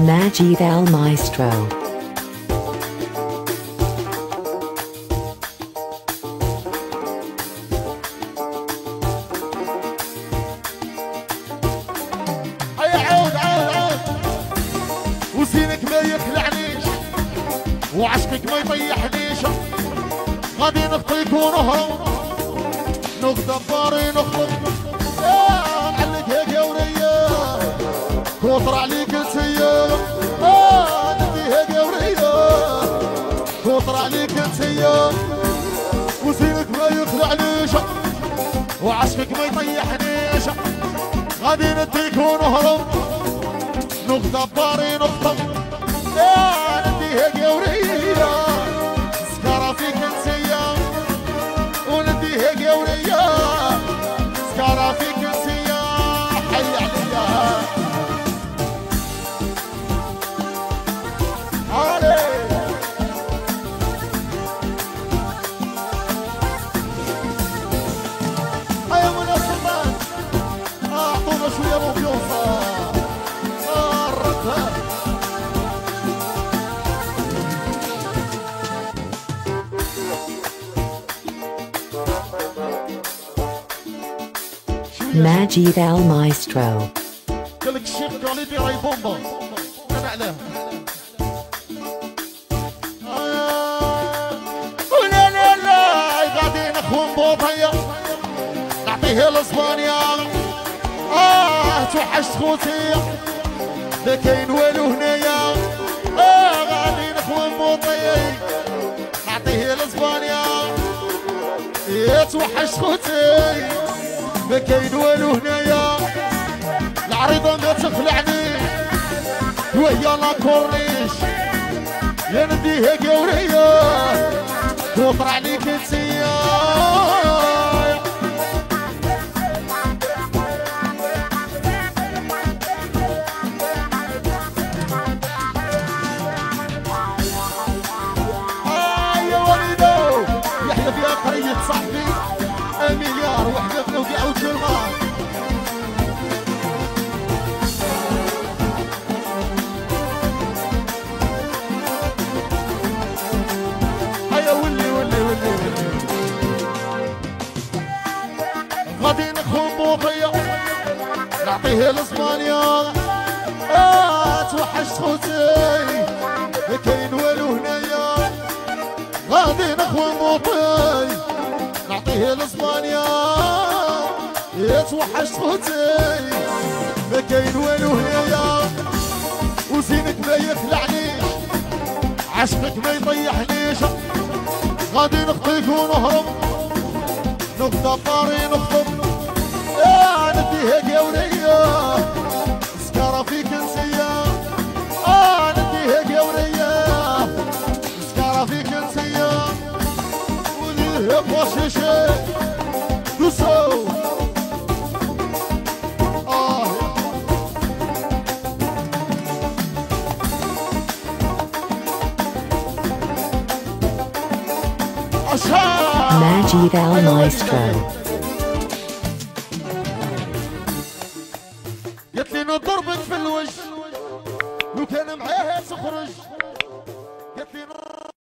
Majid Al Maestro. وزينك ما يخلعنيش وعشقك ما يطيحنيش، غادي نخطيك ونهرب نقدر باري نخطب نعلق هيك يا وريا كوطر عليك انتيا ندي هيك يا وريا كوطر عليك انتيا، وزينك ما يخلعنيش وعشقك ما يطيحنيش، غادي نديك ونهرب نقطة باري نقطة ندي هيك يا وريا سكارة فيك نسيا وندي هيك يا وريا سكارة فيك نسيا حي عليا علي هيا ولا سلطان اعطونا شوية موبيوصة Majid Al Maestro. قالك الشيخ كاليدي راي بومبا انا علاه ولا لا لا غادي نخون بوطية نعطيه لاسبانيا توحشت خوتي ما كاين والو هنايا غادي نخون بوطية نعطيه لاسبانيا توحشت خوتي ما كاين والو هنايا، العريضة ما تخلعني وهي لا كورنيش يا ندي هيك يا وريا توطر عليك انتيا يا وليدو يحيى فيها قرية صاحبي مليار وحده في وقع وجرمان هيا ولي غادي نخون بوطية نعطيه لاسبانيا توحشت خوتي ما كاين والو هنايا، غادي نخون بوطية نعطيه لاسبانيا توحشت خوتي ما كاين والو هنايا، وزينك ما يخلعنيش عشقك ما يطيحنيش، غادي نخطيك ونهرب نقطة باري نخطب ندي هيك يا وريا سكارة فيك نسيا ندي هيك يا وريا سكارة فيك نسيا هيك وشيشي دوسو Majid Al Maestro.